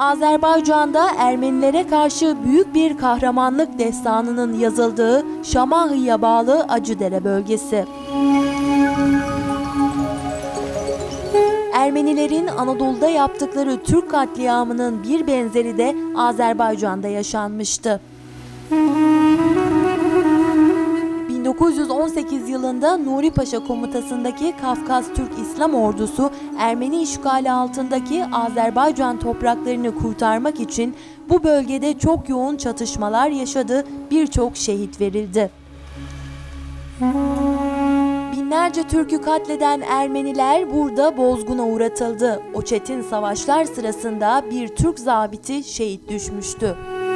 Azerbaycan'da Ermenilere karşı büyük bir kahramanlık destanının yazıldığı Şamahi'ye bağlı Acıdere bölgesi. Ermenilerin Anadolu'da yaptıkları Türk katliamının bir benzeri de Azerbaycan'da yaşanmıştı. 1918 yılında Nuri Paşa komutasındaki Kafkas Türk İslam Ordusu Ermeni işgali altındaki Azerbaycan topraklarını kurtarmak için bu bölgede çok yoğun çatışmalar yaşadı, birçok şehit verildi. Binlerce Türk'ü katleden Ermeniler burada bozguna uğratıldı. O çetin savaşlar sırasında bir Türk zabiti şehit düşmüştü.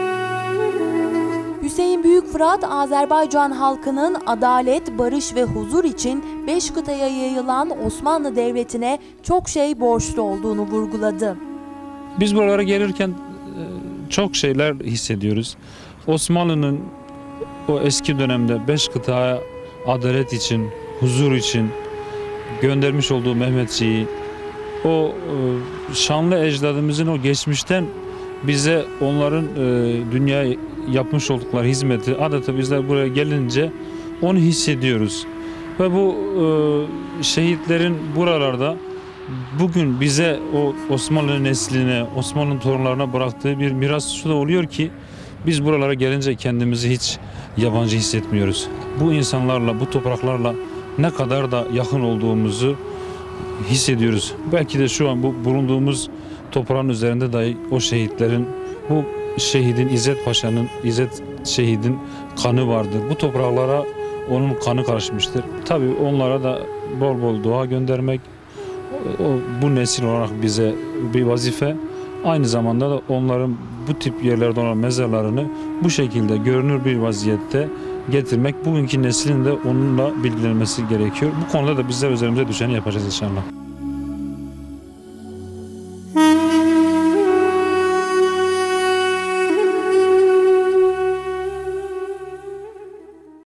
Hüseyin Büyükfırat, Azerbaycan halkının adalet, barış ve huzur için 5 kıtaya yayılan Osmanlı Devleti'ne çok şey borçlu olduğunu vurguladı. Biz buralara gelirken çok şeyler hissediyoruz. Osmanlı'nın o eski dönemde 5 kıtaya adalet için, huzur için göndermiş olduğu Mehmetçiği, o şanlı ecdadımızın o geçmişten bize onların dünyaya yapmış oldukları hizmeti adeta bizler buraya gelince onu hissediyoruz. Ve bu şehitlerin buralarda bugün bize o Osmanlı nesline, Osmanlı torunlarına bıraktığı bir miras şu da oluyor ki biz buralara gelince kendimizi hiç yabancı hissetmiyoruz. Bu insanlarla, bu topraklarla ne kadar da yakın olduğumuzu hissediyoruz. Belki de şu an bu bulunduğumuz toprağın üzerinde dahi o şehitlerin, bu şehidin İzzet Paşa'nın, İzzet şehidin kanı vardır. Bu topraklara onun kanı karışmıştır. Tabii onlara da bol bol dua göndermek bu nesil olarak bize bir vazife. Aynı zamanda da onların bu tip yerlerde olan mezarlarını bu şekilde görünür bir vaziyette getirmek bugünkü neslin de onunla bilgilenmesi gerekiyor. Bu konuda da bizler üzerimize düşeni yapacağız inşallah.